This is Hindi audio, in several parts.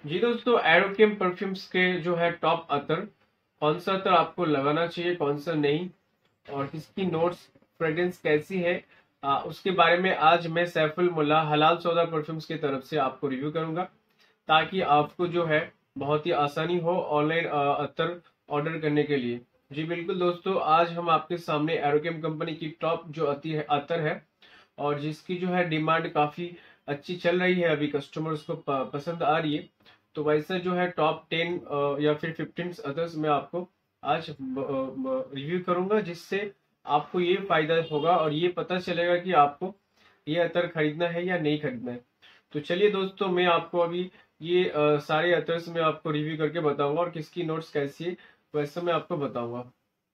जी दोस्तों, एरोकेम परफ्यूम्स के जो है टॉप अतर, कौन सा अतर आपको लगाना चाहिए, कौन सा नहीं, और किसकी नोट्स फ्रेग्रेंस कैसी है, उसके बारे में आज मैं सैफुल मुल्ला हलाल सौदा परफ्यूम्स की तरफ से आपको रिव्यू करूंगा, ताकि आपको जो है बहुत ही आसानी हो ऑनलाइन अतर ऑर्डर करने के लिए। जी बिल्कुल दोस्तों, आज हम आपके सामने एरोकेम कंपनी की टॉप जो अतर है, और जिसकी जो है डिमांड काफी अच्छी चल रही है, अभी कस्टमर्स को पसंद आ रही है। तो वैसे जो है टॉप 10 या फिर 15 अदर्स मैं आपको आज रिव्यू करूंगा, जिससे आपको ये फायदा होगा और ये पता चलेगा कि आपको ये अतर खरीदना है या नहीं खरीदना है। तो चलिए दोस्तों, मैं आपको अभी ये सारे अतर्स में आपको रिव्यू करके बताऊंगा, और किसकी नोट्स कैसी है वैसे मैं आपको बताऊंगा।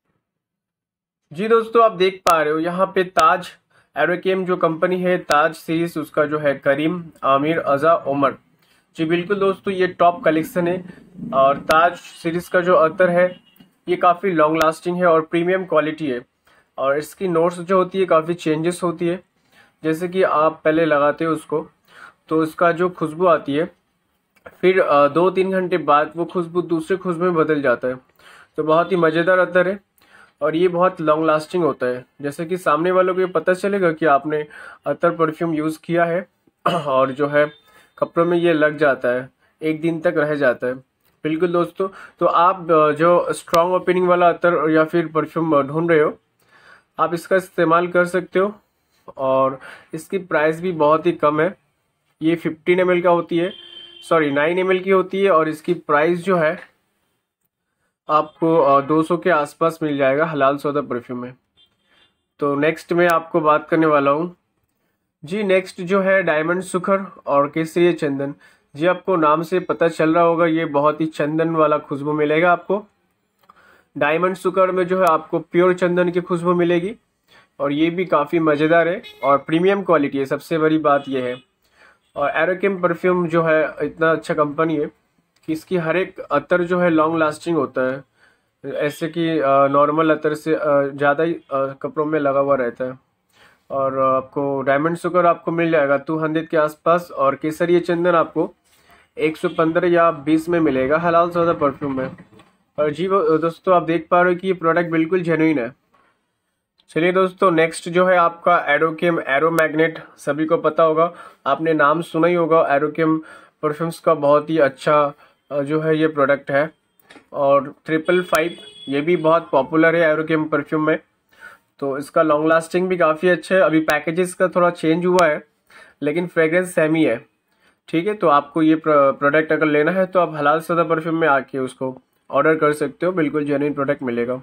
जी दोस्तों, आप देख पा रहे हो यहाँ पे ताज एरोकेम जो कंपनी है, ताज सीरीज, उसका जो है करीम, आमिर, अजा, उमर। जी बिल्कुल दोस्तों, ये टॉप कलेक्शन है। और ताज सीरीज का जो अतर है, ये काफ़ी लॉन्ग लास्टिंग है और प्रीमियम क्वालिटी है। और इसकी नोट्स जो होती है काफ़ी चेंजेस होती है। जैसे कि आप पहले लगाते हो उसको, तो उसका जो खुशबू आती है, फिर 2-3 घंटे बाद वो खुशबू दूसरे खुशबू में बदल जाता है। तो बहुत ही मज़ेदार अतर है, और ये बहुत लॉन्ग लास्टिंग होता है। जैसे कि सामने वालों को ये पता चलेगा कि आपने अतर परफ्यूम यूज़ किया है, और जो है कपड़ों में ये लग जाता है, 1 दिन तक रह जाता है। बिल्कुल दोस्तों, तो आप जो स्ट्रॉन्ग ओपनिंग वाला अतर या फिर परफ्यूम ढूंढ रहे हो, आप इसका इस्तेमाल कर सकते हो। और इसकी प्राइस भी बहुत ही कम है। ये 15 ml का होती है, सॉरी 9 ml की होती है, और इसकी प्राइस जो है आपको 200 के आसपास मिल जाएगा हलाल सौदा परफ्यूम में। तो नेक्स्ट मैं आपको बात करने वाला हूँ। जी नेक्स्ट जो है डायमंड सुखर और केसरिया चंदन। जी आपको नाम से पता चल रहा होगा, ये बहुत ही चंदन वाला खुशबू मिलेगा आपको। डायमंड सुखर में जो है आपको प्योर चंदन की खुशबू मिलेगी, और ये भी काफ़ी मज़ेदार है और प्रीमियम क्वालिटी है, सबसे बड़ी बात यह है। और एरोकेम परफ्यूम जो है इतना अच्छा कंपनी है कि इसकी हर एक अतर जो है लॉन्ग लास्टिंग होता है, ऐसे कि नॉर्मल अतर से ज़्यादा ही कपड़ों में लगा हुआ रहता है। और आपको डायमंड सुगर आपको मिल जाएगा 200 के आसपास, और केसरिया चंदन आपको 115 या 20 में मिलेगा हलाल सौदा परफ्यूम में। और जी दोस्तों, आप देख पा रहे हो कि ये प्रोडक्ट बिल्कुल जेन्युइन है। चलिए दोस्तों, नेक्स्ट जो है आपका एरोकेम एरो मैग्नेट। सभी को पता होगा, आपने नाम सुना ही होगा एरोकेम परफ्यूम्स का, बहुत ही अच्छा जो है ये प्रोडक्ट है। और 555 ये भी बहुत पॉपुलर है एरोकेम परफ्यूम में। तो इसका लॉन्ग लास्टिंग भी काफ़ी अच्छा है। अभी पैकेजेस का थोड़ा चेंज हुआ है, लेकिन फ्रेग्रेंस सेम ही है। ठीक है, तो आपको ये प्रोडक्ट अगर लेना है तो आप हलाल सौदा परफ्यूम में आके उसको ऑर्डर कर सकते हो, बिल्कुल जेन्युइन प्रोडक्ट मिलेगा।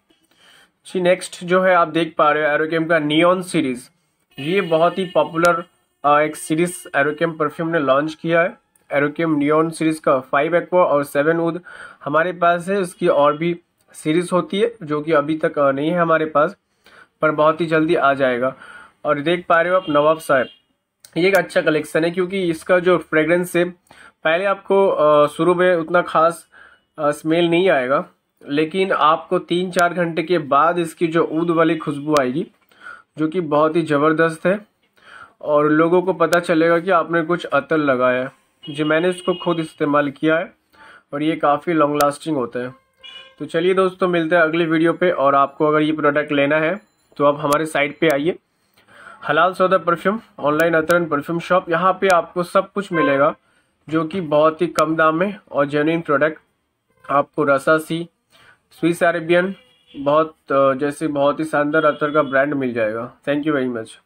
जी नेक्स्ट जो है आप देख पा रहे हो एरोकेम का नियॉन सीरीज। ये बहुत ही पॉपुलर एक सीरीज एरोकेम परफ्यूम ने लॉन्च किया है। एरोकेम नियॉन सीरीज का 5 एक्वा और 7 उद हमारे पास है। इसकी और भी सीरीज होती है जो कि अभी तक नहीं है हमारे पास, पर बहुत ही जल्दी आ जाएगा। और देख पा रहे हो आप नवाब साहब, ये एक अच्छा कलेक्शन है, क्योंकि इसका जो फ्रेग्रेंस है, पहले आपको शुरू में उतना खास स्मेल नहीं आएगा, लेकिन आपको 3-4 घंटे के बाद इसकी जो ऊद वाली खुशबू आएगी, जो कि बहुत ही ज़बरदस्त है। और लोगों को पता चलेगा कि आपने कुछ अतर लगाया है। जी मैंने इसको खुद इस्तेमाल किया है, और ये काफ़ी लॉन्ग लास्टिंग होता है। तो चलिए दोस्तों, मिलते हैं अगली वीडियो पे। और आपको अगर ये प्रोडक्ट लेना है तो आप हमारे साइट पे आइए, हलाल सौदा परफ्यूम ऑनलाइन अतर एंड परफ्यूम शॉप। यहाँ पे आपको सब कुछ मिलेगा, जो कि बहुत ही कम दाम में और जेन्युइन प्रोडक्ट। आपको रसासी, स्विस अरेबियन, बहुत जैसे बहुत ही शानदार अतर का ब्रांड मिल जाएगा। Thank you very much.